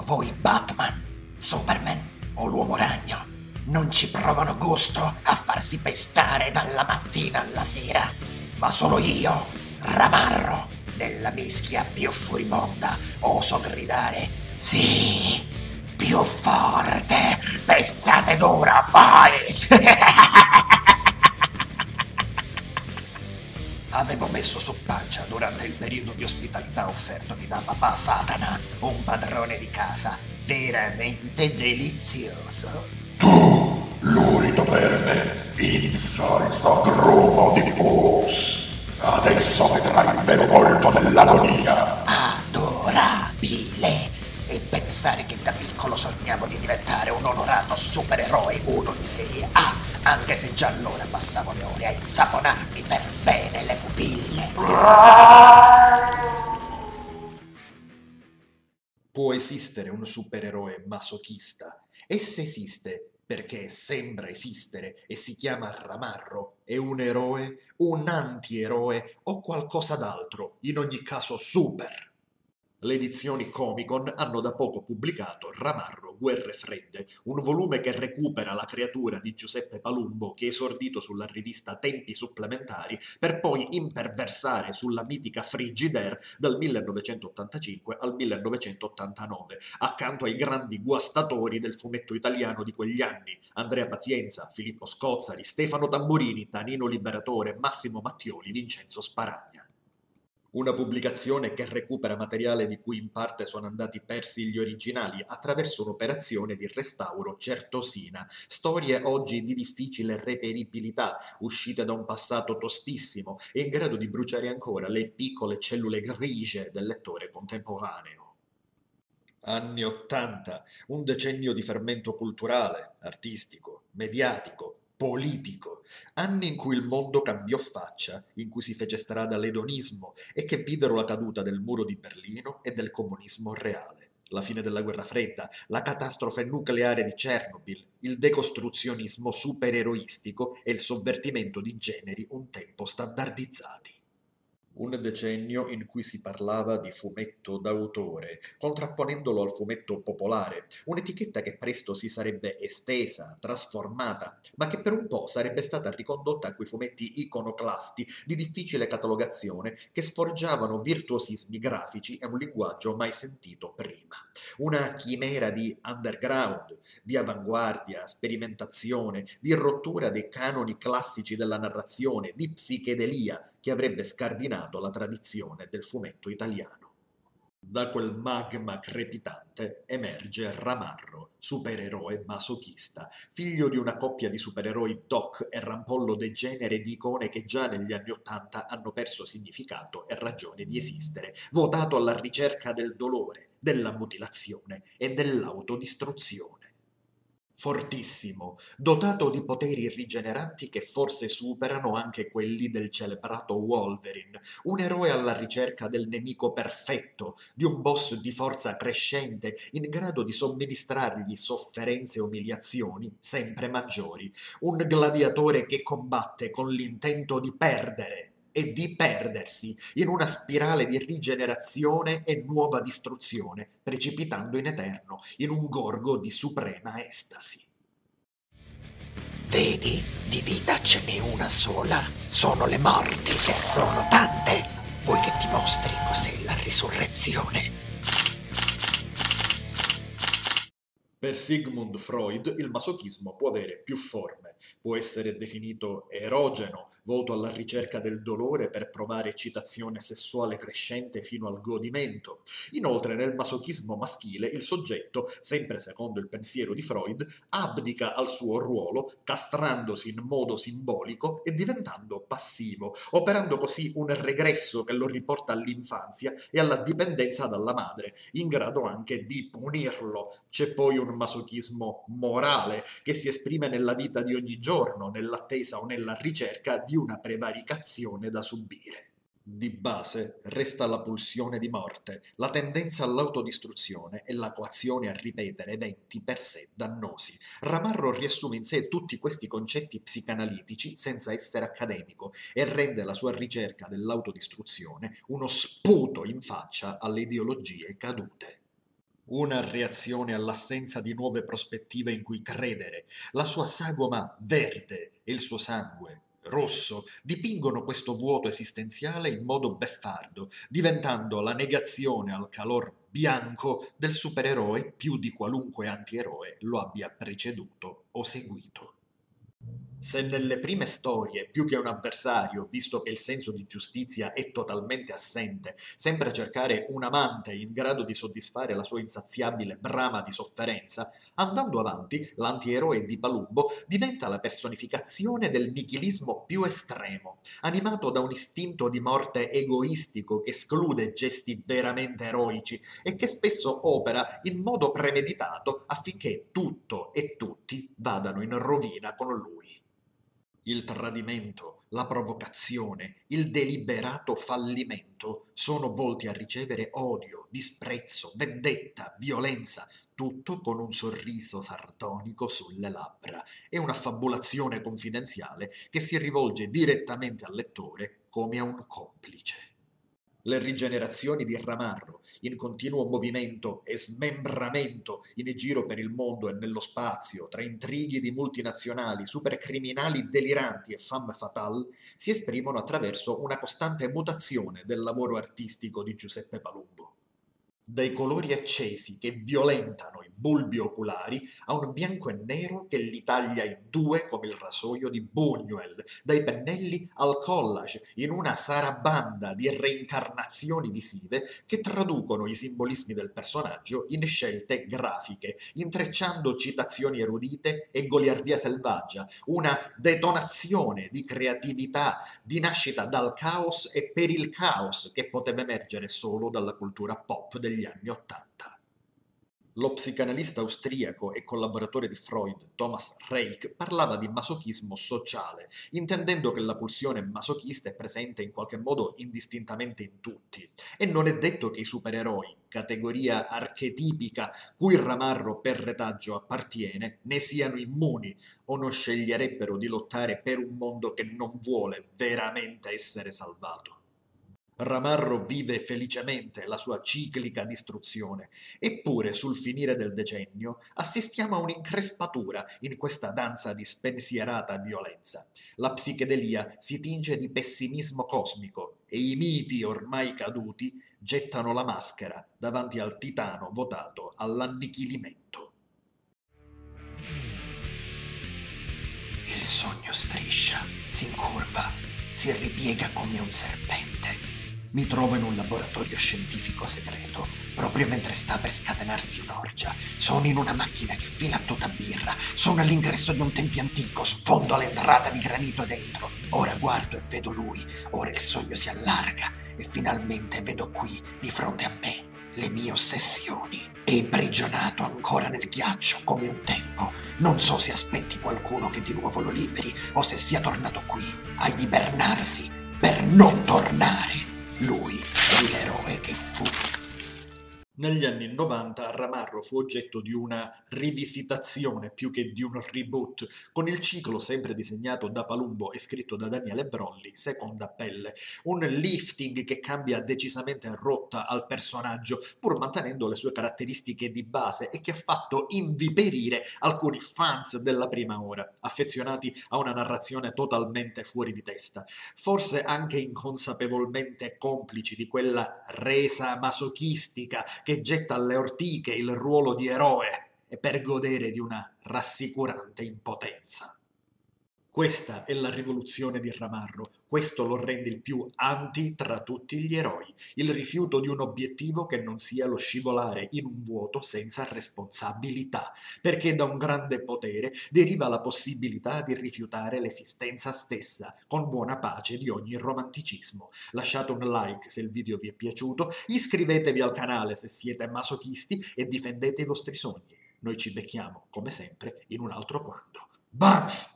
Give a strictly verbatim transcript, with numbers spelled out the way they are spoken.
voi Batman, Superman o l'Uomo Ragno non ci provano gusto a farsi pestare dalla mattina alla sera, ma solo io, Ramarro, nella mischia più furibonda, oso gridare: sì, più forte, pestate dura, boys! Avevo messo su pancia durante il periodo di ospitalità offertomi da papà Satana, un padrone di casa veramente delizioso. Tu, lurido verme, in salsa grumo di pus. Adesso vedrai il vero volto dell'agonia. Adorabile! E pensare che da piccolo sognavo di diventare un onorato supereroe uno di serie A, anche se già allora passavo le ore a insaponarmi per bene le pupille. Può esistere un supereroe masochista, e se esiste perché sembra esistere e si chiama Ramarro, è un eroe, un antieroe o qualcosa d'altro, in ogni caso super. Le edizioni Comic-Con hanno da poco pubblicato Ramarro Guerre Fredde, un volume che recupera la creatura di Giuseppe Palumbo che è esordito sulla rivista Tempi Supplementari per poi imperversare sulla mitica Frigidaire dal millenovecentottantacinque al millenovecentottantanove, accanto ai grandi guastatori del fumetto italiano di quegli anni: Andrea Pazienza, Filippo Scozzari, Stefano Tamburini, Tanino Liberatore, Massimo Mattioli, Vincenzo Sparagna. Una pubblicazione che recupera materiale di cui in parte sono andati persi gli originali attraverso un'operazione di restauro certosina, storie oggi di difficile reperibilità, uscite da un passato tostissimo e in grado di bruciare ancora le piccole cellule grigie del lettore contemporaneo. Anni Ottanta, un decennio di fermento culturale, artistico, mediatico, politico, anni in cui il mondo cambiò faccia, in cui si fece strada l'edonismo e che videro la caduta del muro di Berlino e del comunismo reale, la fine della guerra fredda, la catastrofe nucleare di Chernobyl, il decostruzionismo supereroistico e il sovvertimento di generi un tempo standardizzati. Un decennio in cui si parlava di fumetto d'autore, contrapponendolo al fumetto popolare, un'etichetta che presto si sarebbe estesa, trasformata, ma che per un po' sarebbe stata ricondotta a quei fumetti iconoclasti di difficile catalogazione che sforgiavano virtuosismi grafici e un linguaggio mai sentito prima. Una chimera di underground, di avanguardia, sperimentazione, di rottura dei canoni classici della narrazione, di psichedelia, che avrebbe scardinato la tradizione del fumetto italiano. Da quel magma crepitante emerge Ramarro, supereroe masochista, figlio di una coppia di supereroi doc e rampollo degenere di icone che già negli anni Ottanta hanno perso significato e ragione di esistere, votato alla ricerca del dolore, della mutilazione e dell'autodistruzione. Fortissimo, dotato di poteri rigeneranti che forse superano anche quelli del celebrato Wolverine, un eroe alla ricerca del nemico perfetto, di un boss di forza crescente in grado di somministrargli sofferenze e umiliazioni sempre maggiori, un gladiatore che combatte con l'intento di perdere e di perdersi in una spirale di rigenerazione e nuova distruzione, precipitando in eterno in un gorgo di suprema estasi. Vedi, di vita ce n'è una sola. Sono le morti che sono tante. Vuoi che ti mostri cos'è la risurrezione? Per Sigmund Freud il masochismo può avere più forme, può essere definito erogeno, volto alla ricerca del dolore per provare eccitazione sessuale crescente fino al godimento. Inoltre nel masochismo maschile il soggetto, sempre secondo il pensiero di Freud, abdica al suo ruolo, castrandosi in modo simbolico e diventando passivo, operando così un regresso che lo riporta all'infanzia e alla dipendenza dalla madre, in grado anche di punirlo. C'è poi un masochismo morale che si esprime nella vita di ogni giorno, nell'attesa o nella ricerca di una prevaricazione da subire. Di base resta la pulsione di morte, la tendenza all'autodistruzione e la coazione a ripetere eventi per sé dannosi. Ramarro riassume in sé tutti questi concetti psicanalitici senza essere accademico e rende la sua ricerca dell'autodistruzione uno sputo in faccia alle ideologie cadute. Una reazione all'assenza di nuove prospettive in cui credere. La sua sagoma verde e il suo sangue rosso dipingono questo vuoto esistenziale in modo beffardo, diventando la negazione al calor bianco del supereroe più di qualunque antieroe lo abbia preceduto o seguito. Se nelle prime storie, più che un avversario, visto che il senso di giustizia è totalmente assente, sembra cercare un amante in grado di soddisfare la sua insaziabile brama di sofferenza, andando avanti, l'antieroe di Palumbo diventa la personificazione del nichilismo più estremo, animato da un istinto di morte egoistico che esclude gesti veramente eroici e che spesso opera in modo premeditato affinché tutto e tutti vadano in rovina con lui. Il tradimento, la provocazione, il deliberato fallimento sono volti a ricevere odio, disprezzo, vendetta, violenza, tutto con un sorriso sardonico sulle labbra e una fabulazione confidenziale che si rivolge direttamente al lettore come a un complice. Le rigenerazioni di Ramarro, in continuo movimento e smembramento in giro per il mondo e nello spazio, tra intrighi di multinazionali, supercriminali deliranti e femme fatale, si esprimono attraverso una costante mutazione del lavoro artistico di Giuseppe Palumbo. Dai colori accesi che violentano i bulbi oculari a un bianco e nero che li taglia in due come il rasoio di Buñuel, dai pennelli al collage, in una sarabanda di reincarnazioni visive che traducono i simbolismi del personaggio in scelte grafiche, intrecciando citazioni erudite e goliardia selvaggia, una detonazione di creatività, di nascita dal caos e per il caos che poteva emergere solo dalla cultura pop degli anni Ottanta. Lo psicanalista austriaco e collaboratore di Freud, Thomas Reich, parlava di masochismo sociale, intendendo che la pulsione masochista è presente in qualche modo indistintamente in tutti. E non è detto che i supereroi, categoria archetipica cui Ramarro per retaggio appartiene, ne siano immuni o non sceglierebbero di lottare per un mondo che non vuole veramente essere salvato. Ramarro vive felicemente la sua ciclica distruzione, eppure sul finire del decennio assistiamo a un'increspatura in questa danza di spensierata violenza. La psichedelia si tinge di pessimismo cosmico e i miti ormai caduti gettano la maschera davanti al titano votato all'annichilimento. Il sogno striscia, si incurva, si ripiega come un serpente. Mi trovo in un laboratorio scientifico segreto, proprio mentre sta per scatenarsi un'orgia. Sono in una macchina che fila tutta birra. Sono all'ingresso di un tempio antico, sfondo l'entrata di granito dentro. Ora guardo e vedo lui, ora il sogno si allarga e finalmente vedo qui, di fronte a me, le mie ossessioni. È imprigionato ancora nel ghiaccio come un tempo. Non so se aspetti qualcuno che di nuovo lo liberi o se sia tornato qui a ibernarsi per non tornare. Lui è l'eroe che fu. Negli anni novanta Ramarro fu oggetto di una rivisitazione più che di un reboot, con il ciclo sempre disegnato da Palumbo e scritto da Daniele Brolli, Seconda Pelle, un lifting che cambia decisamente rotta al personaggio, pur mantenendo le sue caratteristiche di base e che ha fatto inviperire alcuni fans della prima ora, affezionati a una narrazione totalmente fuori di testa, forse anche inconsapevolmente complici di quella resa masochistica che getta alle ortiche il ruolo di eroe e per godere di una rassicurante impotenza. Questa è la rivoluzione di Ramarro, questo lo rende il più anti tra tutti gli eroi, il rifiuto di un obiettivo che non sia lo scivolare in un vuoto senza responsabilità, perché da un grande potere deriva la possibilità di rifiutare l'esistenza stessa, con buona pace di ogni romanticismo. Lasciate un like se il video vi è piaciuto, iscrivetevi al canale se siete masochisti e difendete i vostri sogni. Noi ci becchiamo, come sempre, in un altro quando. Banff!